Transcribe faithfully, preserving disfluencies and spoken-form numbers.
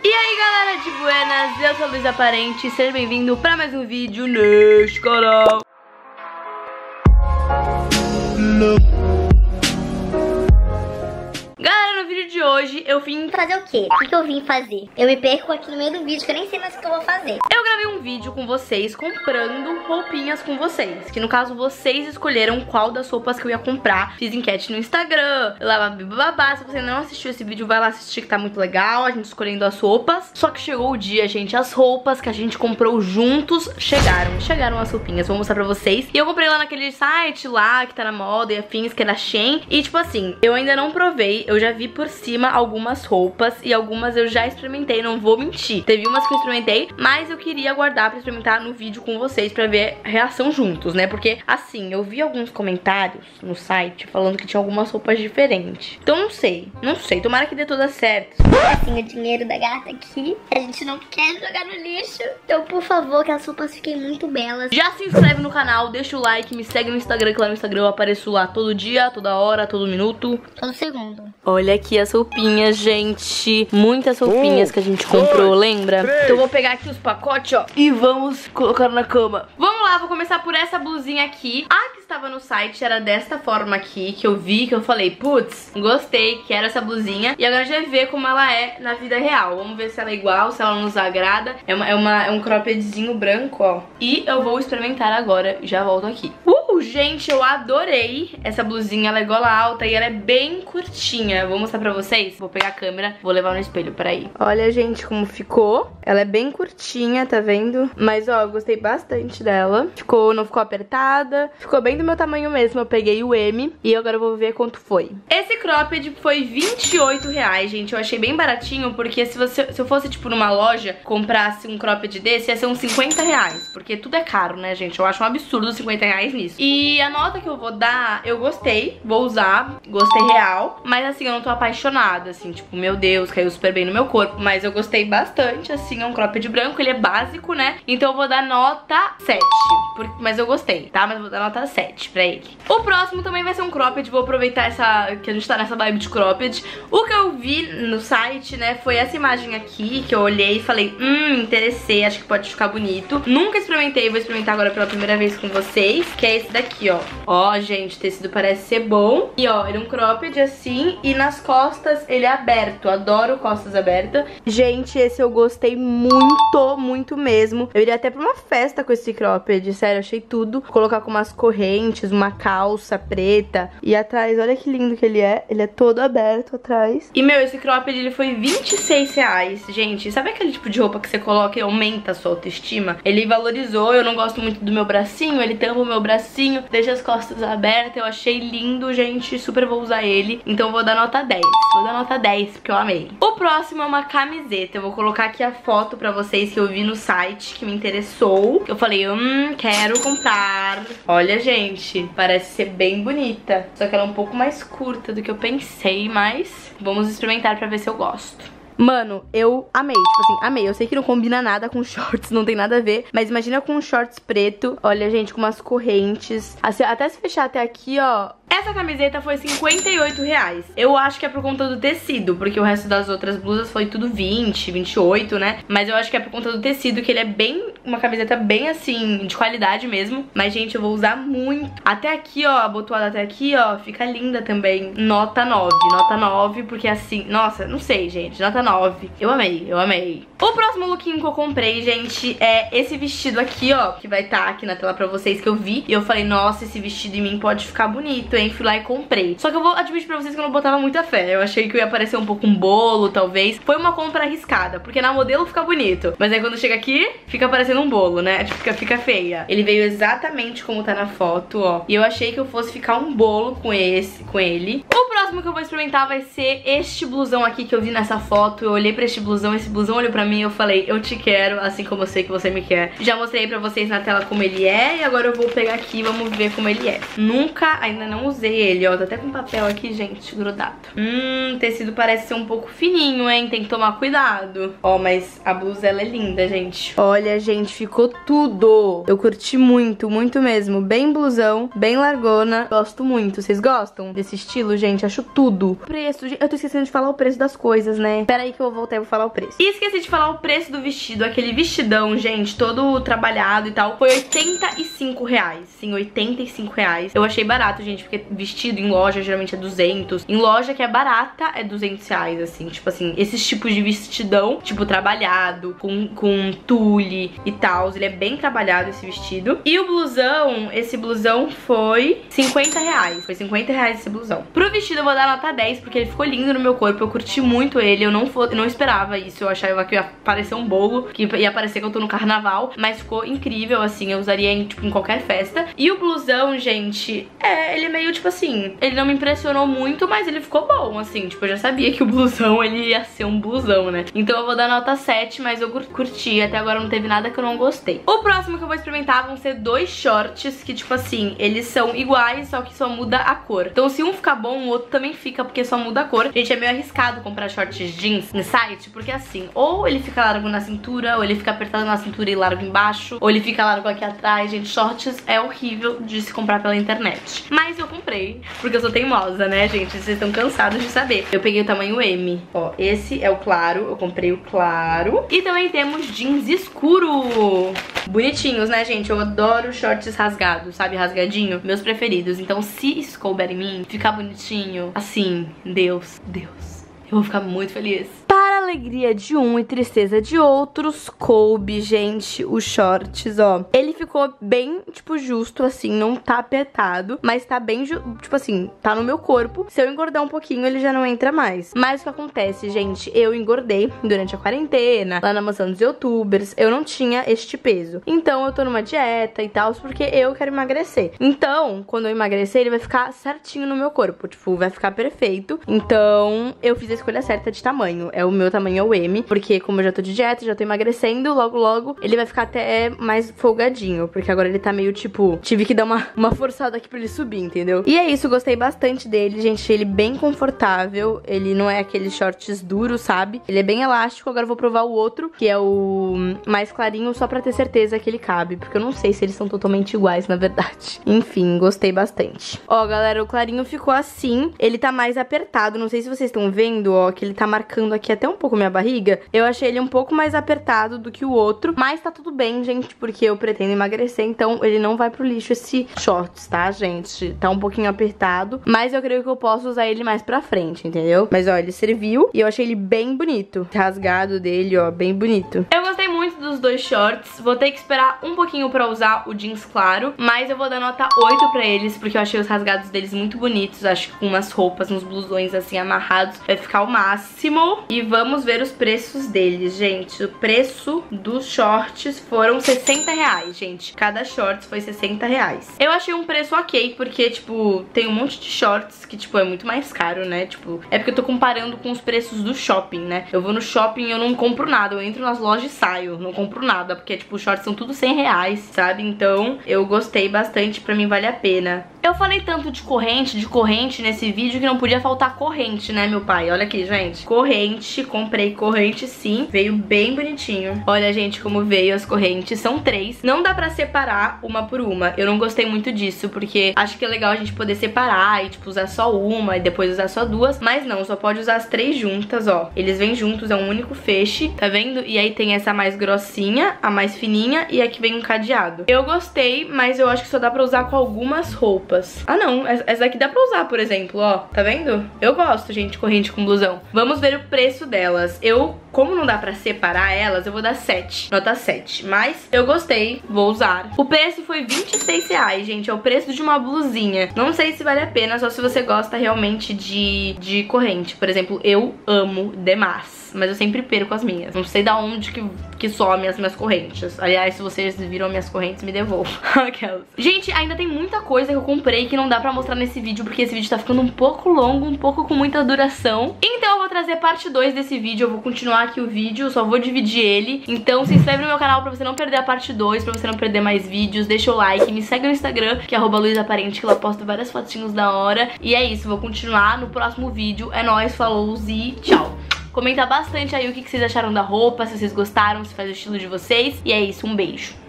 E aí galera de buenas, eu sou a Luísa Parente, seja bem-vindo para mais um vídeo neste canal. Galera, no vídeo de hoje eu vim fazer o quê? O que, que eu vim fazer? Eu me perco aqui no meio do vídeo que eu nem sei mais o que eu vou fazer. Eu gravei um vídeo com vocês comprando roupinhas com vocês, que no caso vocês escolheram qual das roupas que eu ia comprar. Fiz enquete no Instagram, lá bababá. Se você não assistiu esse vídeo, vai lá assistir que tá muito legal, a gente escolhendo as roupas. Só que chegou o dia, gente, as roupas que a gente comprou juntos chegaram. Chegaram as roupinhas, vou mostrar pra vocês. E eu comprei lá naquele site lá, que tá na moda e afins, que é da Shein. E tipo assim, eu ainda não provei, eu já vi por cima algumas roupas e algumas eu já experimentei, não vou mentir. Teve umas que eu experimentei, mas eu queria guardar pra experimentar no vídeo com vocês pra ver a reação juntos, né? Porque assim, eu vi alguns comentários no site falando que tinha algumas roupas diferentes. Então não sei, não sei, tomara que dê tudo certo. Assim, o dinheiro da gata aqui, a gente não quer jogar no lixo. Então, por favor, que as roupas fiquem muito belas. Já se inscreve no canal, deixa o like, me segue no Instagram, que lá no Instagram eu apareço lá todo dia, toda hora, todo minuto. Todo segundo. Olha aqui as roupinhas, gente. Muitas roupinhas um, que a gente comprou, dois, lembra? Três. Então eu vou pegar aqui os pacotes, ó, e vamos colocar na cama. Vamos lá, vou começar por essa blusinha aqui. A que estava no site era desta forma aqui, que eu vi, que eu falei, putz, gostei, quero essa blusinha. E agora a gente vai ver como ela é na vida real. Vamos ver se ela é igual, se ela nos agrada. É, uma, é, uma, é um croppedzinho branco, ó. E eu vou experimentar agora, já volto aqui. Uh, gente, eu adorei essa blusinha. Ela é gola alta e ela é bem curtinha. Vou mostrar pra vocês. Vou pegar a câmera, vou levar no espelho, peraí. Olha, gente, como ficou. Ela é bem curtinha, tá vendo? Mas, ó, eu gostei bastante dela. Ficou, não ficou apertada. Ficou bem do meu tamanho mesmo. Eu peguei o M e agora eu vou ver quanto foi. Esse cropped foi vinte e oito reais, gente. Eu achei bem baratinho, porque se, você, se eu fosse, tipo, numa loja, comprasse um cropped desse, ia ser uns cinquenta reais. Porque tudo é caro, né, gente? Eu acho um absurdo cinquenta reais nisso. E a nota que eu vou dar, eu gostei. Vou usar. Gostei real. Mas, assim, eu não tô apaixonada, assim, tipo, meu Deus, caiu super bem no meu corpo. Mas eu gostei bastante, assim, é um cropped branco, ele é básico, né? Então eu vou dar nota sete, porque, mas eu gostei, tá? Mas eu vou dar nota sete pra ele. O próximo também vai ser um cropped, vou aproveitar essa, que a gente tá nessa vibe de cropped. O que eu vi no site, né, foi essa imagem aqui, que eu olhei e falei, hum, interessei, acho que pode ficar bonito. Nunca experimentei, vou experimentar agora pela primeira vez com vocês, que é esse daqui, ó. Ó, gente, o tecido parece ser bom. E, ó, ele é um cropped assim, e nas costas ele é aberto. Adoro costas abertas. Gente, esse eu gostei muito, muito mesmo. Eu iria até pra uma festa com esse cropped, sério, achei tudo. Vou colocar com umas correntes, uma calça preta. E atrás, olha que lindo que ele é. Ele é todo aberto atrás. E, meu, esse cropped, ele foi vinte e seis reais. Gente, sabe aquele tipo de roupa que você coloca e aumenta a sua autoestima? Ele valorizou, eu não gosto muito do meu bracinho, ele tampa o meu bracinho, deixa as costas abertas. Eu achei lindo, gente, super vou usar ele. Então eu vou dar nota dez. Vou dar nota dez, porque eu amei. O próximo é uma camiseta. Eu vou colocar aqui a foto pra vocês que eu vi no site, que me interessou. Eu falei, hum, quero comprar. Olha, gente, parece ser bem bonita. Só que ela é um pouco mais curta do que eu pensei, mas vamos experimentar pra ver se eu gosto. Mano, eu amei, tipo assim, amei. Eu sei que não combina nada com shorts, não tem nada a ver, mas imagina com um shorts preto. Olha, gente, com umas correntes. Assim, até se fechar até aqui, ó. Essa camiseta foi cinquenta e oito reais. Eu acho que é por conta do tecido, porque o resto das outras blusas foi tudo vinte, vinte e oito, né? Mas eu acho que é por conta do tecido, que ele é bem, uma camiseta bem assim, de qualidade mesmo. Mas, gente, eu vou usar muito. Até aqui, ó, abotoada até aqui, ó, fica linda também. Nota nove, nota nove, porque assim, nossa, não sei, gente, nota nove. Eu amei, eu amei. O próximo lookinho que eu comprei, gente, é esse vestido aqui, ó, que vai estar aqui na tela pra vocês, que eu vi. E eu falei, nossa, esse vestido em mim pode ficar bonito, hein? Fui lá e comprei. Só que eu vou admitir pra vocês que eu não botava muita fé. Eu achei que ia parecer um pouco um bolo, talvez. Foi uma compra arriscada, porque na modelo fica bonito. Mas aí quando chega aqui, fica parecendo um bolo, né? Tipo, fica, fica feia. Ele veio exatamente como tá na foto, ó. E eu achei que eu fosse ficar um bolo com esse, com ele. O próximo que eu vou experimentar vai ser este blusão aqui que eu vi nessa foto. Eu olhei pra este blusão, esse blusão olhou pra mim e eu falei, eu te quero, assim como eu sei que você me quer. Já mostrei pra vocês na tela como ele é e agora eu vou pegar aqui e vamos ver como ele é. Nunca, ainda não usei ele, ó. Tá até com papel aqui, gente, grudado. Hum, o tecido parece ser um pouco fininho, hein? Tem que tomar cuidado. Ó, mas a blusa, ela é linda, gente. Olha, gente, ficou tudo. Eu curti muito, muito mesmo. Bem blusão, bem largona. Gosto muito. Vocês gostam desse estilo, gente? Acho tudo. Preço, eu tô esquecendo de falar o preço das coisas, né? Pera aí que eu vou voltar e vou falar o preço. E esqueci de falar o preço do vestido. Aquele vestidão, gente, todo trabalhado e tal. Foi oitenta e cinco reais. Sim, oitenta e cinco reais. Eu achei barato, gente, porque vestido em loja geralmente é duzentos. Em loja que é barata é duzentos reais, assim. Tipo assim, esses tipos de vestidão, tipo trabalhado, com, com tule e tal. Ele é bem trabalhado, esse vestido. E o blusão, esse blusão foi cinquenta reais. Foi cinquenta reais esse blusão. Pro vestido eu vou dar nota dez, porque ele ficou lindo no meu corpo. Eu curti muito ele. Eu não, eu não esperava isso. Eu achava que ia parecer um bolo, que ia parecer que eu tô no carnaval. Mas ficou incrível, assim. Eu usaria em, tipo, em qualquer festa. E o blusão, gente, é, ele é meio, tipo assim, ele não me impressionou muito, mas ele ficou bom, assim. Tipo, eu já sabia que o blusão, ele ia ser um blusão, né? Então eu vou dar nota sete, mas eu curti. Até agora não teve nada que eu não gostei. O próximo que eu vou experimentar vão ser dois shorts que, tipo assim, eles são iguais, só que só muda a cor. Então se um ficar bom, o outro também fica, porque só muda a cor. Gente, é meio arriscado comprar shorts jeans em site, porque assim, ou ele fica largo na cintura, ou ele fica apertado na cintura e largo embaixo, ou ele fica largo aqui atrás. Gente, shorts é horrível de se comprar pela internet. Mas eu comprei, porque eu sou teimosa, né, gente? Vocês estão cansados de saber. Eu peguei o tamanho M. Ó, esse é o claro, eu comprei o claro. E também temos jeans escuro. Bonitinhos, né, gente? Eu adoro shorts rasgados, sabe? Rasgadinho. Meus preferidos. Então, se isso couber em mim, ficar bonitinho, assim, Deus, Deus, eu vou ficar muito feliz. Para alegria de um e tristeza de outros, coube, gente, os shorts, ó. Ele ficou bem, tipo, justo, assim, não tá apertado, mas tá bem, tipo assim, tá no meu corpo. Se eu engordar um pouquinho, ele já não entra mais. Mas o que acontece, gente, eu engordei durante a quarentena, lá na mansão dos youtubers, eu não tinha este peso. Então, eu tô numa dieta e tal, porque eu quero emagrecer. Então, quando eu emagrecer, ele vai ficar certinho no meu corpo, tipo, vai ficar perfeito. Então, eu fiz a escolha certa de tamanho. É o meu tamanho é o M, porque como eu já tô de dieta, já tô emagrecendo, logo logo ele vai ficar até mais folgadinho, porque agora ele tá meio tipo, tive que dar uma, uma forçada aqui pra ele subir, entendeu? E é isso, gostei bastante dele, gente, achei ele bem confortável, ele não é aqueles shorts duros, sabe? Ele é bem elástico. Agora eu vou provar o outro, que é o mais clarinho, só pra ter certeza que ele cabe, porque eu não sei se eles são totalmente iguais, na verdade. Enfim, gostei bastante. Ó, galera, o clarinho ficou assim, ele tá mais apertado, não sei se vocês estão vendo, ó, que ele tá marcando aqui até um pouco minha barriga. Eu achei ele um pouco mais apertado do que o outro, mas tá tudo bem, gente, porque eu pretendo emagrecer, então ele não vai pro lixo esse shorts, tá, gente? Tá um pouquinho apertado, mas eu creio que eu posso usar ele mais pra frente, entendeu? Mas, ó, ele serviu e eu achei ele bem bonito. Rasgado dele, ó, bem bonito. Eu gostei muito dos dois shorts. Vou ter que esperar um pouquinho pra usar o jeans claro, mas eu vou dar nota oito pra eles, porque eu achei os rasgados deles muito bonitos. Acho que com umas roupas, uns blusões assim amarrados, vai ficar o máximo. E vamos ver os preços deles, gente. O preço dos shorts foram sessenta reais, gente. Cada shorts foi sessenta reais. Eu achei um preço ok, porque, tipo, tem um monte de shorts que, tipo, é muito mais caro, né? Tipo, é porque eu tô comparando com os preços do shopping, né? Eu vou no shopping e eu não compro nada. Eu entro nas lojas e saio, não compro nada, porque, tipo, os shorts são tudo cem reais, sabe? Então, eu gostei bastante, pra mim vale a pena. Eu falei tanto de corrente, de corrente nesse vídeo, que não podia faltar corrente, né, meu pai? Olha aqui, gente. Corrente, comprei corrente sim, veio bem bonitinho. Olha, gente, como veio as correntes, são três. Não dá pra separar uma por uma. Eu não gostei muito disso, porque acho que é legal a gente poder separar e, tipo, usar só uma e depois usar só duas. Mas não, só pode usar as três juntas, ó. Eles vêm juntos, é um único feixe, tá vendo? E aí tem essa mais grossinha, a mais fininha e aqui vem um cadeado. Eu gostei, mas eu acho que só dá pra usar com algumas roupas. Ah, não, essa daqui dá pra usar, por exemplo, ó. Tá vendo? Eu gosto, gente, corrente com blusão. Vamos ver o preço delas. Eu, como não dá pra separar elas, eu vou dar sete, nota sete. Mas eu gostei, vou usar. O preço foi vinte e seis reais, gente. É o preço de uma blusinha. Não sei se vale a pena, só se você gosta realmente de, de corrente. Por exemplo, eu amo demais, mas eu sempre perco as minhas. Não sei da onde que, que some minhas, minhas correntes. Aliás, se vocês viram minhas correntes, me devolvam. Aquelas. Gente, ainda tem muita coisa que eu comprei que não dá pra mostrar nesse vídeo, porque esse vídeo tá ficando um pouco longo, um pouco com muita duração. Então eu vou trazer parte dois desse vídeo, eu vou continuar aqui o vídeo, só vou dividir ele. Então se inscreve no meu canal pra você não perder a parte dois, pra você não perder mais vídeos, deixa o like, me segue no Instagram, que é arroba luisaparente, que lá eu posto várias fotinhos da hora. E é isso, vou continuar no próximo vídeo. É nóis, falou e tchau! Comenta bastante aí o que vocês acharam da roupa, se vocês gostaram, se faz o estilo de vocês. E é isso, um beijo!